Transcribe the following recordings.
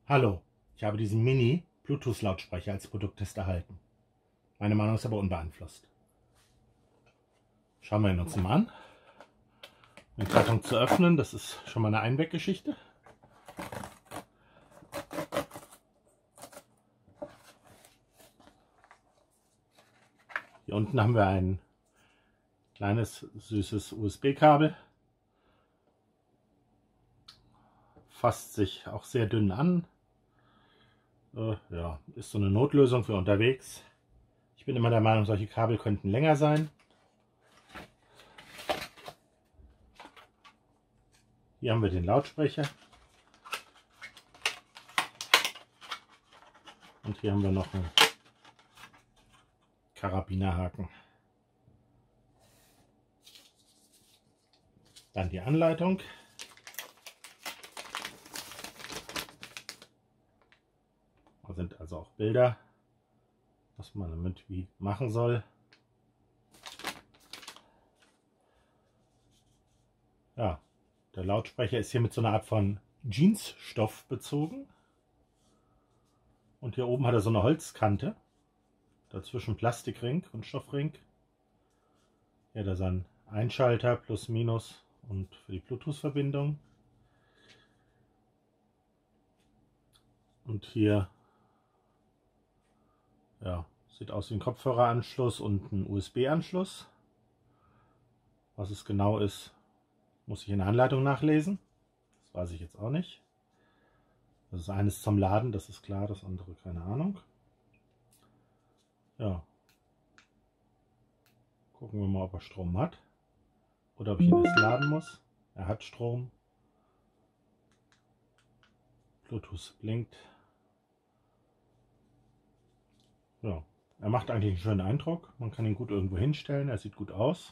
Hallo, ich habe diesen Mini-Bluetooth-Lautsprecher als Produkttest erhalten. Meine Meinung ist aber unbeeinflusst. Schauen wir ihn uns mal an. Den Karton zu öffnen, das ist schon mal eine Einweggeschichte. Hier unten haben wir ein kleines, süßes USB-Kabel. Fasst sich auch sehr dünn an. Ja, ist so eine Notlösung für unterwegs. Ich bin immer der Meinung, solche Kabel könnten länger sein. Hier haben wir den Lautsprecher. Und hier haben wir noch einen Karabinerhaken. Dann die Anleitung. Da sind also auch Bilder, was man damit wie machen soll. Ja, der Lautsprecher ist hier mit so einer Art von Jeansstoff bezogen. Und hier oben hat er so eine Holzkante. Dazwischen Plastikring und Stoffring. Hier hat er seinen Einschalter plus minus und für die Bluetooth-Verbindung. Und hier, ja, sieht aus wie ein Kopfhöreranschluss und ein USB-Anschluss. Was es genau ist, muss ich in der Anleitung nachlesen. Das weiß ich jetzt auch nicht. Das ist eines zum Laden, das ist klar, das andere keine Ahnung. Ja. Gucken wir mal, ob er Strom hat. Oder ob ich ihn erst laden muss. Er hat Strom. Bluetooth blinkt. Ja. Er macht eigentlich einen schönen Eindruck. Man kann ihn gut irgendwo hinstellen. Er sieht gut aus.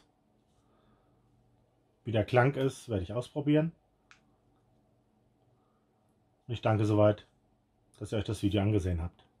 Wie der Klang ist, werde ich ausprobieren. Ich danke soweit, dass ihr euch das Video angesehen habt.